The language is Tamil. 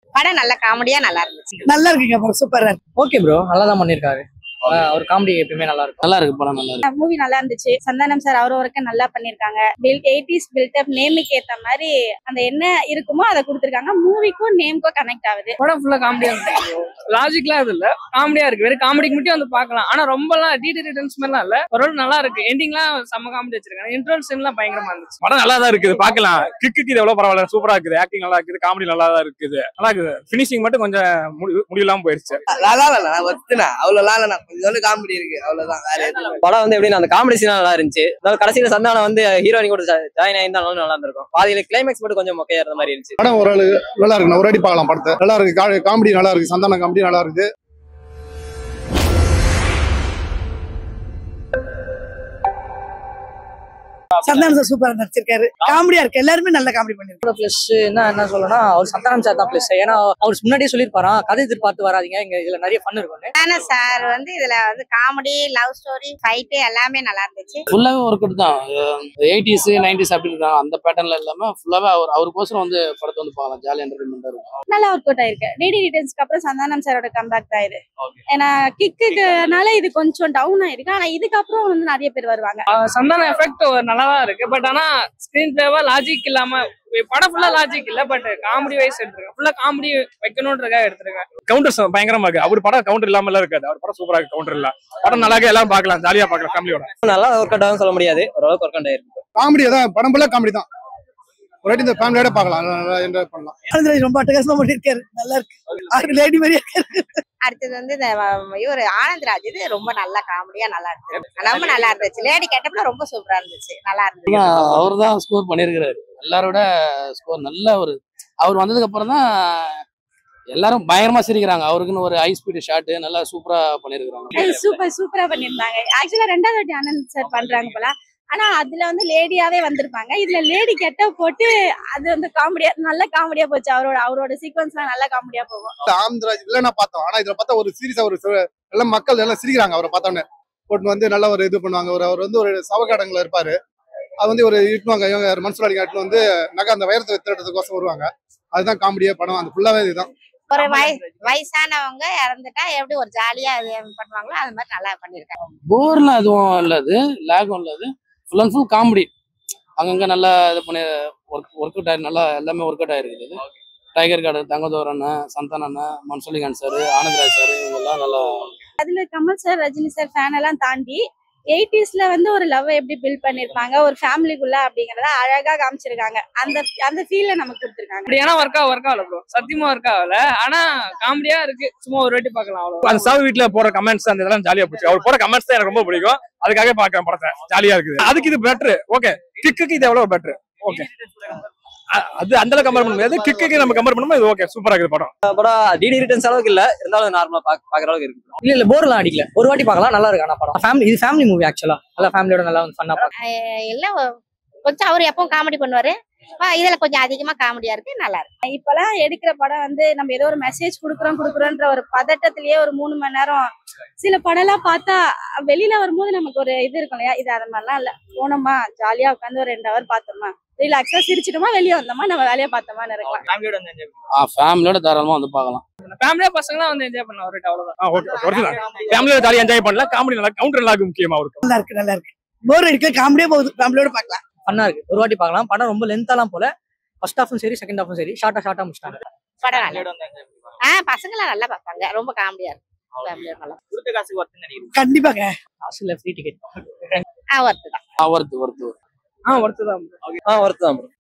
படம் நல்ல காமெடியா நல்லா இருந்துச்சு. நல்லா இருக்குங்க படம் சூப்பரா இருக்கு. ஓகே ப்ரோ, நல்லா தான் பண்ணிருக்காரு. அவர் காமெடி எப்பயுமே நல்லா இருக்கும். நல்லா இருக்கு படம், நல்லா இருக்கு. மூவி நல்லா இருந்துச்சு. சந்தானம் சார் அவர் ஒர்க்க நல்லா பண்ணிருக்காங்க. 80s பில்டப் நேமுக்கு ஏத்த மாதிரி அந்த என்ன இருக்குமோ அதை கொடுத்திருக்காங்க. மூவிக்கும் நேமுக்கும் கனெக்ட் ஆகுது. படம் ஃபுல்லா காமெடியா இருக்கு. லாஜிக்லாம் இது இல்ல, காமெடியா இருக்கு. வெறும் காமெடிக்கு மட்டும் வந்து பார்க்கலாம். ஆனா ரொம்பலாம் டீடைல்ஸ் மாதிரிலாம் இல்ல. ஒரு நல்லா இருக்கு. எண்டிங்லாம் செம்ம காமெடி வச்சிருக்காங்க. இன்ட்ரோல் சீன்லாம் பயங்கரமா இருந்துச்சு. படம் நல்லா தான் இருக்குது, பார்க்கலாம். கிக்கு இது எவ்வளவு பரவாயில்ல, சூப்பரா இருக்குது. ஆக்டிங் நல்லா இருக்குது, காமெடி நல்லா தான் இருக்குது. நல்லா இருக்குது. ஃபினிஷிங் மட்டும் கொஞ்சம் முடியலாம போயிருச்சு. நல்லா இல்ல ஒத்துனா அவ்வளவு இல்ல, கொஞ்சம் காமெடி இருக்கு அவ்வளவுதான். வேற எதுவும் படம் வந்து எப்படின்னா அந்த காமெடி சீன் நல்லா இருந்துச்சு. அதாவது கடைசியில சந்தானம் வந்து ஹீரோயின் கூட ஜாயின் ஆயிருந்தாலும் நல்லா இருந்திருக்கும். பாதியில கிளைமேக்ஸ் மட்டும் கொஞ்சம் மொக்கையா இருந்த மாதிரி இருந்துச்சு. படம் ஒரு நல்லா இருக்கு, ஒரு அடி பார்க்கலாம் படத்தை. நல்லா இருக்கு, காமெடி நல்லா இருக்கு, சந்தான காமெடி நல்லா இருக்கு. சந்தானம் சார் சூப்பரா நடிச்சிருக்காரு, காமெடியா இருக்கு. எல்லாருமே நல்ல காமெடி பண்ணிருக்காங்க. பிளஸ் என்ன சொல்லணும்னா அவர் சந்தானம் சார் தான் பிளஸ். ஏன்னா அவர் முன்னாடியே சொல்லியிருப்பாராம், கதை எதிர்பார்த்து வராதீங்க, இங்க இதுல நிறைய ஃபன் இருக்கும். சந்தானம் சார் வந்து இதுல வந்து காமெடி, லவ் ஸ்டோரி, ஃபைட் எல்லாமே நல்லா இருந்துச்சு. ஃபுல்லாவே ஒர்க் அவுட் தான். 80s 90s அப்படி இருக்காங்க, அந்த பேட்டர்ன்ல இல்லாம ஃபுல்லாவே அவருக்கோசரம் வந்து படத்தை வந்து பார்க்கலாம். ஜாலி என்டர்டைன்மெண்டா இருக்கும். நல்லா ஒர்க் அவுட் ஆயிருக்கு. டிடி ரிட்டர்ன்ஸ்க்கு அப்புறம் சந்தானம் சாரோட கம்பேக் தான் இது. ஏன்னா கிக்குனால இது கொஞ்சம் டவுன் ஆயிருக்கு. ஆனா இதுக்கப்புறம் வந்து நிறைய பேர் வருவாங்க. சந்தான எஃபெக்ட் நல்லா தான் இருக்கு. பட் ஆனா ஸ்கிரீன் பிளேவா லாஜிக் இல்லாம படம் ஃபுல்லா லாஜிக் இல்ல. பட் காமெடி வைஸ் எடுத்துருக்கேன். ஃபுல்லா காமெடி வைக்கணும்ன்றதுக்காக எடுத்துருக்கேன். கவுண்டர்ஸ் பயங்கரமா இருக்கு. அவர் படம் கவுண்டர் இல்லாம எல்லாம் இருக்காது. அவர் படம் சூப்பரா இருக்கு, கவுண்டர் இல்ல. படம் நல்லா இருக்கு, எல்லாம் பார்க்கலாம், ஜாலியா பார்க்கலாம் ஃபேமிலியோட. நல்லா ஒர்க் அவுட் ஆகும் சொல்ல முடியாது, ஓரளவுக்கு ஒர்க் அவுட் ஆயிருக்கு. காமெடி தான், படம் ஃபுல்லா காமெடி தான். ஒரு வாட்டி இந்த ஃபேமிலியோட பார்க்கலாம், என்ஜாய் பண்ணலாம். ஆனந்தராஜ் ரொம்ப அட்டகாசமா பண்ணிருக்காரு, நல்லா இருக்கு. லேடி மாதிரியா இருக்காரு. அடுத்தது வந்து இந்த இவரு ஆனந்த்ராஜ் இது ரொம்ப நல்ல காமெடியா நல்லா இருக்கு, ரொம்ப நல்லா இருந்துச்சு. லேடி கெட்டப்ல ரொம்ப சூப்பரா இருந்துச்சு, நல்லா இருந்துச்சு. அவர் தான் ஸ்கோர் பண்ணிருக்கிறாரு. எல்லாரோட ஸ்கோர் நல்ல ஒரு, அவர் வந்ததுக்கு அப்புறம் தான் எல்லாரும் பயங்கரமா சிரிக்கிறாங்க. அவருக்குன்னு ஒரு ஹை ஸ்பீடு ஷாட் நல்லா சூப்பரா பண்ணிருக்காங்க. சூப்பரா பண்ணிருந்தாங்க. ஆக்சுவலா ரெண்டாவது வாட்டி ஆனந்த் சார் பண்றாங்க போல. ஆனா அதுல வந்து லேடியாவே வந்திருப்பாங்க. இதுல லேடி கெட்டப் போட்டு அது வந்து காமெடியா, நல்ல காமெடியா போச்சு. அவரோட சீக்வன்ஸ் எல்லாம் நல்ல காமெடியா போகும். ஆனந்தராஜ் இல்லைன்னா பார்த்தோம், ஆனா இதுல பார்த்தா ஒரு சீரியஸா ஒரு எல்லாம் மக்கள் எல்லாம் சிரிக்கிறாங்க அவரை பார்த்தோன்னே. போட்டு வந்து நல்ல ஒரு இது பண்ணுவாங்க. அவர் வந்து ஒரு சவகாடங்கள இருப்பாரு. அது வந்து ஒரு இட்டுவாங்க, இவங்க மனசுலாடி காட்டுல வந்து நகை அந்த வைரத்தை திருடுறதுக்கோசம் வருவாங்க. அதுதான் காமெடியே படம், அந்த ஃபுல்லாவே இதுதான். ஒரு வயசானவங்க இறந்துட்டா எப்படி ஒரு ஜாலியா பண்ணுவாங்களோ அது மாதிரி நல்லா பண்ணிருக்காங்க. போர்லாம் எதுவும் இல்லது, லேகும் இல்லது, ஃபுல் அண்ட் ஃபுல் காமெடி. அங்கங்க நல்லா இது பண்ணி ஒர்க் அவுட் ஆயிரு, நல்லா எல்லாமே ஒர்க் அவுட் ஆயிருக்குது. டைகர் கார்டு, தங்கதோர் அண்ணன், சந்தான அண்ணன், மன்சூலிகான் சார், ஆனந்தராஜ் சார், இவங்க எல்லாம் நல்லா. அதுல Kamal sir, Rajini sir fan எல்லாம் தாண்டி 80sல வந்து ஒரு லவ் எப்படி பில்ட் பண்ணிருப்பாங்க, ஒரு ஃபேமிலிக்குள்ள அப்படிங்கறத அழகா காமிச்சிருக்காங்க. அந்த ஃபீல்ல நமக்கு கொடுத்திருக்காங்க. அப்படியான ஒர்க் ஆகல ப்ரோ, சத்தியமா ஒர்க் ஆகல. ஆனா காமெடியா இருக்கு, சும்மா ஒரு வாட்டி பார்க்கலாம் அவ்வளவு. அந்த சாவு வீட்டுல போற கமெண்ட்ஸ் அந்த இதெல்லாம் ஜாலியா போச்சு. அவர் போற கமெண்ட்ஸ் தான் எனக்கு ரொம்ப பிடிக்கும். அதுக்காக பாக்குறேன் படத்தை, ஜாலியா இருக்குது. அதுக்கு இது பெட்ரு. ஓகே, கிக்குக்கு இது எவ்வளவு பெட்ரு. ஓகே, அது அந்த அளவுக்கு கம்பேர் பண்ண முடியாது. கிக்குக்கு நம்ம கம்பேர் பண்ணும்போது இது ஓகே, சூப்பரா இருக்குது படம். படம் டிடி ரிட்டர்ன்ஸ் அளவுக்கு இல்ல, இருந்தாலும் நார்மலா பாக்குற அளவுக்கு இருக்கு. இல்ல போர்லாம் அடிக்கல, ஒரு வாட்டி பார்க்கலாம், நல்லா இருக்கு. ஆனா படம் இது ஃபேமிலி மூவி. ஆக்சுவலா நல்லா ஃபேமிலியோட நல்லா ஃபன்னா இல்ல கொஞ்சம் அவர் எப்பவும் காமெடி பண்ணுவாரு. இதுல கொஞ்சம் அதிகமா காமெடியா இருக்கு, நல்லா இருக்கு. இப்பெல்லாம் எடுக்கிற படம் வந்து நம்ம ஏதோ ஒரு மெசேஜ் குடுக்குறோன்ற ஒரு பதட்டத்திலேயே ஒரு 3 மணி நேரம் சில படம் எல்லாம் பார்த்தா வெளியில வரும்போது நமக்கு ஒரு இது இருக்கும் இல்லையா, இது அது மாதிரிலாம் இல்ல. போனோமா ஜாலியா உட்காந்து ஒரு 2 ஹவர் பார்த்தோமா, ரிலாக்ஸா சிரிச்சிட்டோமா, வெளியே வந்தோமா, நம்ம வேலையை பார்த்தோமான்னு இருக்கலாம். ஃபேமிலியோட தாராளமா வந்து பார்க்கலாம். ஃபேமிலியா பசங்கலாம் வந்து என்ஜாய் பண்ணலாம், ஒரு அவ்வளவுதான். ஓகே, ஃபேமிலியோட ஜாலியா என்ஜாய் பண்ணலாம். காமெடி நல்லா, கவுண்டர் நல்லா இருக்கு, முக்கியமா இருக்கு. நல்லா இருக்கு, நல்லா இருக்கு. போர் அடிக்கல, காமெடியா போகுது, ஃபேமிலியோட பார்க்கலாம். ஃபன்னா இருக்கு, ஒரு வாட்டி பார்க்கலாம். படம் ரொம்ப லென்த்தாலாம் போல. ஃபர்ஸ்ட் ஹாஃபும் சரி, செகண்ட் ஹாஃபும் சரி, ஷார்ட்டா முடிச்சிட்டாங்க. படம் பசங்களாம் நல்லா பார்ப்பாங்க, ரொம்ப காமெடியா இருக்கு. கண்டிப்பாங்க. காசுல ஃப்ரீ டிக்கெட். ஒர்த்து தான். ஒர்த்து தான். ஒர்த்து தான் ப்ரோ.